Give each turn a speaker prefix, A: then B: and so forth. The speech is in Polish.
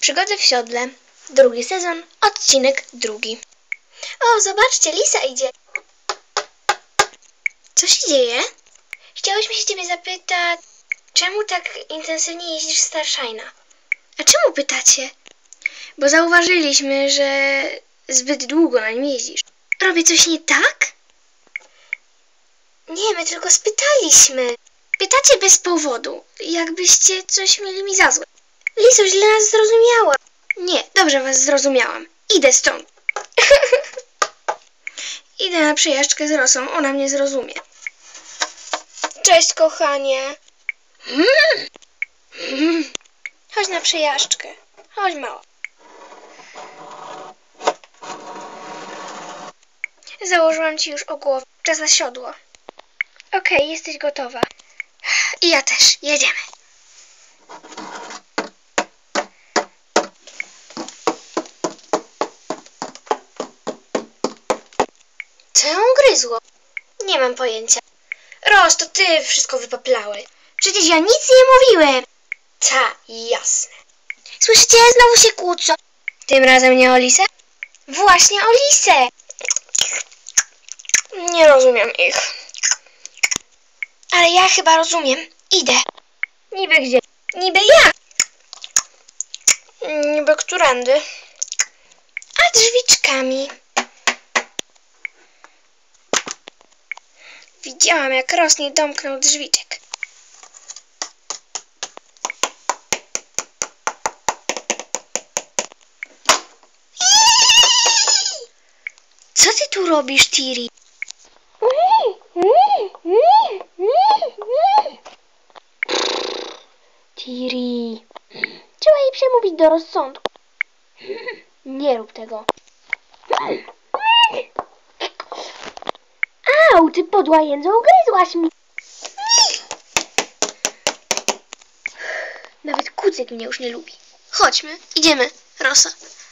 A: Przygody w siodle. Drugi sezon, odcinek 2. O, zobaczcie, Lisa idzie. Co się dzieje? Chciałyśmy się ciebie zapytać, czemu tak intensywnie jeździsz w Starshine'a? A czemu pytacie? Bo zauważyliśmy, że zbyt długo na nim jeździsz. Robię coś nie tak? Nie, my tylko spytaliśmy. Pytacie bez powodu, jakbyście coś mieli mi za złe. Liso, źle nas zrozumiała. Nie, dobrze was zrozumiałam. Idę stąd. Idę na przejażdżkę z Rosą, ona mnie zrozumie. Cześć, kochanie. Chodź na przejażdżkę. Chodź, mała. Założyłam ci już o głowę. Czas na siodło. Okej, jesteś gotowa. I ja też. Jedziemy. Co ją gryzło? Nie mam pojęcia. Ros, to ty wszystko wypaplałeś. Przecież ja nic nie mówiłem. Ta, jasne. Słyszycie? Znowu się kłócą. Tym razem nie o Lisę? Właśnie o Lisę. Nie rozumiem ich. Ale ja chyba rozumiem. Idę. Niby gdzie? Niby jak? Niby którędy? A drzwiczkami. Widziałam, jak Ros nie domknął drzwiczek. Co ty tu robisz, Tiri? Tiri, trzeba jej przemówić do rozsądku. Nie rób tego. Au, ty podła jędzo, ugryzłaś mi. Nawet kucyk mnie już nie lubi. Chodźmy, idziemy, Rosa.